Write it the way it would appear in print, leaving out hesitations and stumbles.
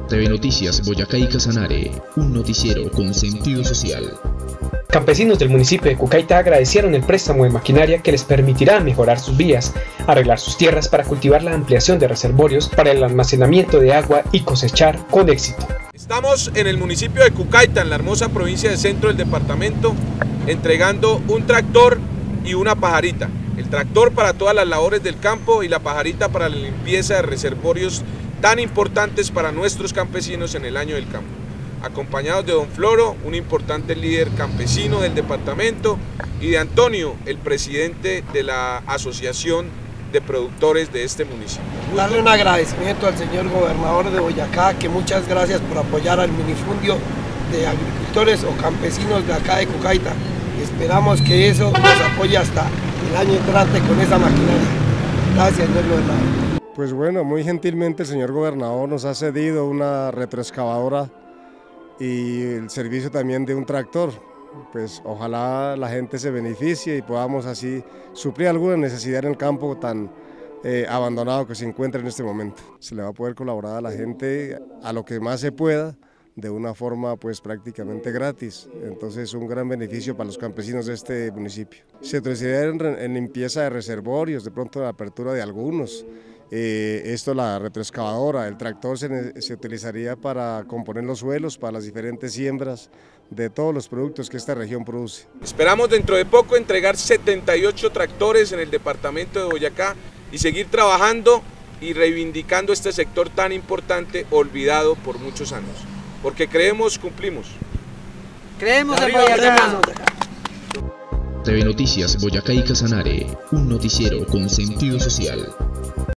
TV Noticias Boyacá y Casanare, un noticiero con sentido social. Campesinos del municipio de Cucaita agradecieron el préstamo de maquinaria que les permitirá mejorar sus vías, arreglar sus tierras para cultivar la ampliación de reservorios para el almacenamiento de agua y cosechar con éxito. Estamos en el municipio de Cucaita, en la hermosa provincia de centro del departamento, entregando un tractor y una pajarita. El tractor para todas las labores del campo y la pajarita para la limpieza de reservorios tan importantes para nuestros campesinos en el año del campo. Acompañados de don Floro, un importante líder campesino del departamento, y de Antonio, el presidente de la asociación de productores de este municipio. Darle un agradecimiento al señor gobernador de Boyacá, que muchas gracias por apoyar al minifundio de agricultores o campesinos de acá de Cucaita. Esperamos que eso nos apoye hasta el año entrante con esa maquinaria. Gracias, señor gobernador. Pues bueno, muy gentilmente el señor gobernador nos ha cedido una retroexcavadora y el servicio también de un tractor. Pues ojalá la gente se beneficie y podamos así suplir alguna necesidad en el campo tan abandonado que se encuentra en este momento. Se le va a poder colaborar a la gente a lo que más se pueda, de una forma pues prácticamente gratis. Entonces un gran beneficio para los campesinos de este municipio. Se utilizaría en limpieza de reservorios, de pronto la apertura de algunos. La retroexcavadora, el tractor se utilizaría para componer los suelos, para las diferentes siembras de todos los productos que esta región produce. Esperamos dentro de poco entregar 78 tractores en el departamento de Boyacá y seguir trabajando y reivindicando este sector tan importante, olvidado por muchos años. Porque creemos, cumplimos. Creemos en Boyacá. TV Noticias Boyacá y Casanare, un noticiero con sentido social.